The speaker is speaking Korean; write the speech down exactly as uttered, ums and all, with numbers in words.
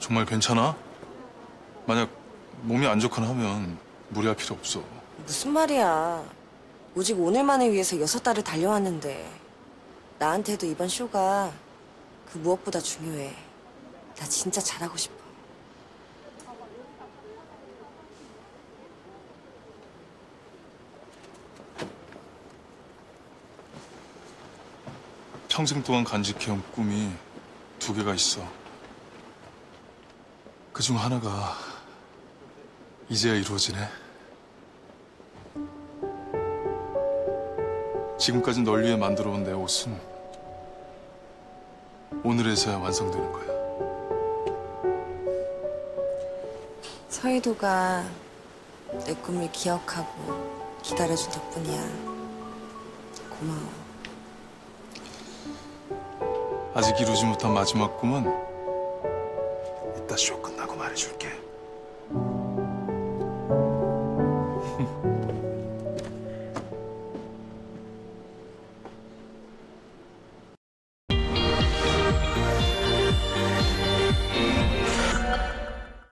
정말 괜찮아? 만약 몸이 안 좋거나 하면 무리할 필요 없어. 무슨 말이야. 오직 오늘만을 위해서 여섯 달을 달려왔는데 나한테도 이번 쇼가 그 무엇보다 중요해. 나 진짜 잘하고 싶어. 평생 동안 간직해온 꿈이 두 개가 있어. 그중 하나가 이제야 이루어지네. 지금까지 널 위해 만들어온 내 옷은 오늘에서야 완성되는 거야. 서희도가 내 꿈을 기억하고 기다려준 덕분이야. 고마워. 아직 이루지 못한 마지막 꿈은 이따 쇼 끝나고 말해줄게.